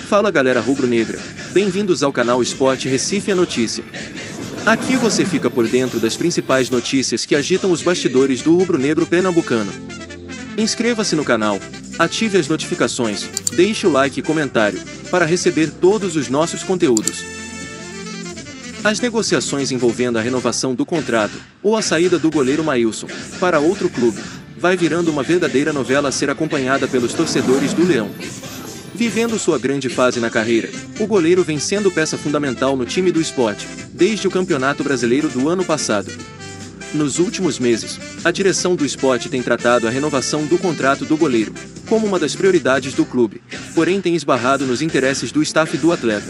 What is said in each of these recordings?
Fala galera rubro-negra, bem-vindos ao canal Sport Recife a Notícia. Aqui você fica por dentro das principais notícias que agitam os bastidores do rubro-negro pernambucano. Inscreva-se no canal, ative as notificações, deixe o like e comentário, para receber todos os nossos conteúdos. As negociações envolvendo a renovação do contrato, ou a saída do goleiro Maílson, para outro clube, vai virando uma verdadeira novela a ser acompanhada pelos torcedores do Leão. Vivendo sua grande fase na carreira, o goleiro vem sendo peça fundamental no time do Sport, desde o Campeonato Brasileiro do ano passado. Nos últimos meses, a direção do Sport tem tratado a renovação do contrato do goleiro como uma das prioridades do clube, porém tem esbarrado nos interesses do staff do atleta.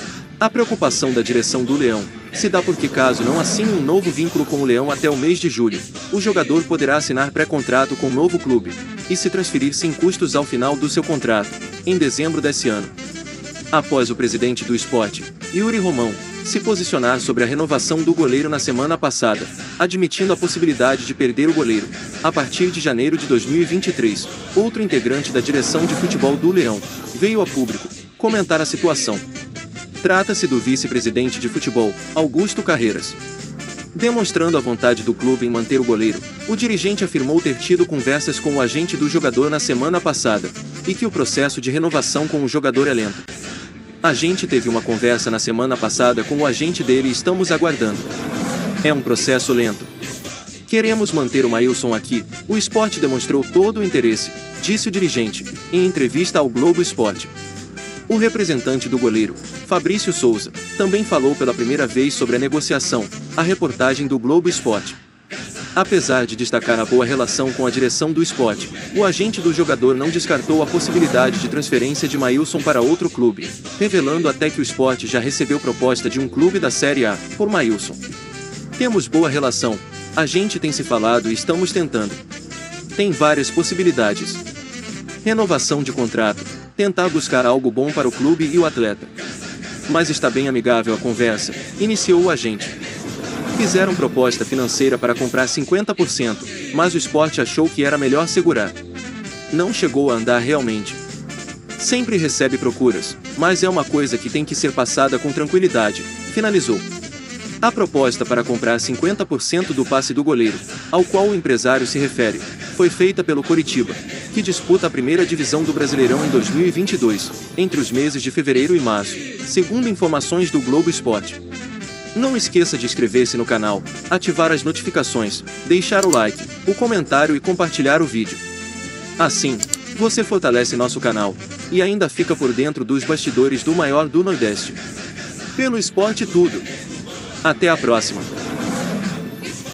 A preocupação da direção do Leão se dá porque caso não assine um novo vínculo com o Leão até o mês de julho, o jogador poderá assinar pré-contrato com o novo clube e se transferir sem custos ao final do seu contrato, em dezembro desse ano. Após o presidente do Sport, Yuri Romão, se posicionar sobre a renovação do goleiro na semana passada, admitindo a possibilidade de perder o goleiro, a partir de janeiro de 2023, outro integrante da direção de futebol do Leão veio a público comentar a situação. Trata-se do vice-presidente de futebol, Augusto Carreiras. Demonstrando a vontade do clube em manter o goleiro, o dirigente afirmou ter tido conversas com o agente do jogador na semana passada, e que o processo de renovação com o jogador é lento. A gente teve uma conversa na semana passada com o agente dele e estamos aguardando. É um processo lento. Queremos manter o Maílson aqui, o Sport demonstrou todo o interesse, disse o dirigente, em entrevista ao Globo Esporte. O representante do goleiro, Fabrício Souza, também falou pela primeira vez sobre a negociação, a reportagem do Globo Esporte. Apesar de destacar a boa relação com a direção do Sport, o agente do jogador não descartou a possibilidade de transferência de Maílson para outro clube, revelando até que o Sport já recebeu proposta de um clube da Série A, por Maílson. Temos boa relação, a gente tem se falado e estamos tentando. Tem várias possibilidades. Renovação de contrato, tentar buscar algo bom para o clube e o atleta. Mas está bem amigável a conversa, iniciou o agente. Fizeram proposta financeira para comprar 50%, mas o Sport achou que era melhor segurar. Não chegou a andar realmente. Sempre recebe procuras, mas é uma coisa que tem que ser passada com tranquilidade, finalizou. A proposta para comprar 50% do passe do goleiro, ao qual o empresário se refere, foi feita pelo Coritiba, que disputa a primeira divisão do Brasileirão em 2022, entre os meses de fevereiro e março, segundo informações do Globo Esporte. Não esqueça de inscrever-se no canal, ativar as notificações, deixar o like, o comentário e compartilhar o vídeo. Assim, você fortalece nosso canal, e ainda fica por dentro dos bastidores do maior do Nordeste. Pelo Esporte tudo. Até a próxima.